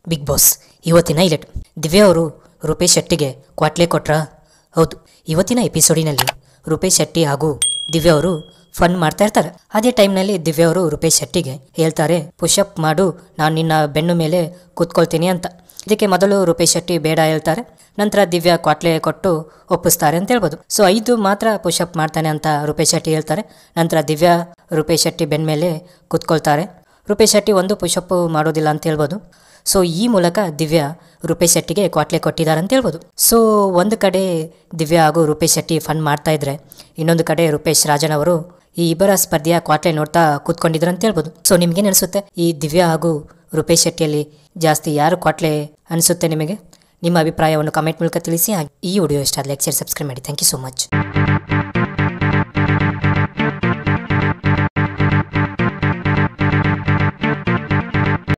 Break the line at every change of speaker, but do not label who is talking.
Big Boss ಇವತ್ತಿನ highlight. Divya ಅವರು ರೂಪೇಶ್ ಶೆಟ್ಟಿಗೆ ಕ್ವಾಟ್ಲೆ ಕೊಟ್ರ? ಹೌದು. ಇವತ್ತಿನ ಎಪಿಸೋಡಿನಲ್ಲಿ ರೂಪೇಶ್ ಶೆಟ್ಟಿ ಹಾಗೂ ದಿವ್ಯಾ ಅವರು ಫನ್ ಮಾಡ್ತಾ ಇರ್ತಾರೆ. ಅದೇ ಟೈಮ್ನಲ್ಲಿ ದಿವ್ಯಾ ಅವರು ರೂಪೇಶ್ ಶೆಟ್ಟಿಗೆ ಹೇಳ್ತಾರೆ, ಪುಷಪ್ ಮಾಡು, ನಾನು ನಿನ್ನ ಬೆನ್ನು ಮೇಲೆ ಕೂತ್ಕೊಳ್ತೀನಿ ಅಂತ. ಇದಕ್ಕೆ ಮೊದಲು ರೂಪೇಶ್ ಶೆಟ್ಟಿ ಬೇಡ ಹೇಳ್ತಾರೆ. ನಂತರ ದಿವ್ಯಾ ಕ್ವಾಟ್ಲೆ ಕೊಟ್ಟು ಒಪ್ಪಿಸ್ತಾರೆ ಅಂತ ಹೇಳ್ಬೋದು. ಸೊ 5 ಮಾತ್ರ ಪುಷಪ್ ಮಾಡ್ತಾನೆ ಅಂತ ರೂಪೇಶ್ ಶೆಟ್ಟಿ ಹೇಳ್ತಾರೆ. ನಂತರ ದಿವ್ಯಾ ರೂಪೇಶ್ ಶೆಟ್ಟಿ ಬೆನ್ನ ಮೇಲೆ ಕೂತ್ಕೊಳ್ತಾರೆ. ರೂಪೇಶ್ ಶೆಟ್ಟಿ 1 ಪುಷಪ್ ಮಾಡೋದಿಲ್ಲ ಅಂತ ಹೇಳ್ಬೋದು. ಸೊ ಈ ಮೂಲಕ ದಿವ್ಯಾ ರೂಪೇಶ್ ಶೆಟ್ಟಿಗೆ ಕ್ವಾಟ್ಲೆ ಕೊಟ್ಟಿದ್ದಾರೆ ಅಂತ ಹೇಳ್ಬೋದು. ಸೊ ಒಂದು ಕಡೆ ದಿವ್ಯಾ ಹಾಗೂ ರೂಪೇಶ್ ಶೆಟ್ಟಿ ಫನ್ ಮಾಡ್ತಾ ಇದ್ರೆ, ಇನ್ನೊಂದು ಕಡೆ ರೂಪೇಶ್ ರಾಜನ್ ಅವರು ಈ ಇಬ್ಬರ ಸ್ಪರ್ಧೆಯ ಕ್ವಾಟ್ಲೆ ನೋಡ್ತಾ ಕೂತ್ಕೊಂಡಿದ್ರು ಅಂತ ಹೇಳ್ಬೋದು. ಸೊ ನಿಮ್ಗೇನು ಅನಿಸುತ್ತೆ, ಈ ದಿವ್ಯಾ ಹಾಗೂ ರೂಪೇಶ್ ಶೆಟ್ಟಿಯಲ್ಲಿ ಜಾಸ್ತಿ ಯಾರು ಕ್ವಾಟ್ಲೆ ಅನಿಸುತ್ತೆ ನಿಮಗೆ? ನಿಮ್ಮ ಅಭಿಪ್ರಾಯವನ್ನು ಕಮೆಂಟ್ ಮೂಲಕ ತಿಳಿಸಿ. ಈ ವಿಡಿಯೋ ಇಷ್ಟ ಆದರೆ ಲೈಕ್, ಶೇರ್, ಸಬ್ಸ್ಕ್ರೈಬ್ ಮಾಡಿ. Thank you so much.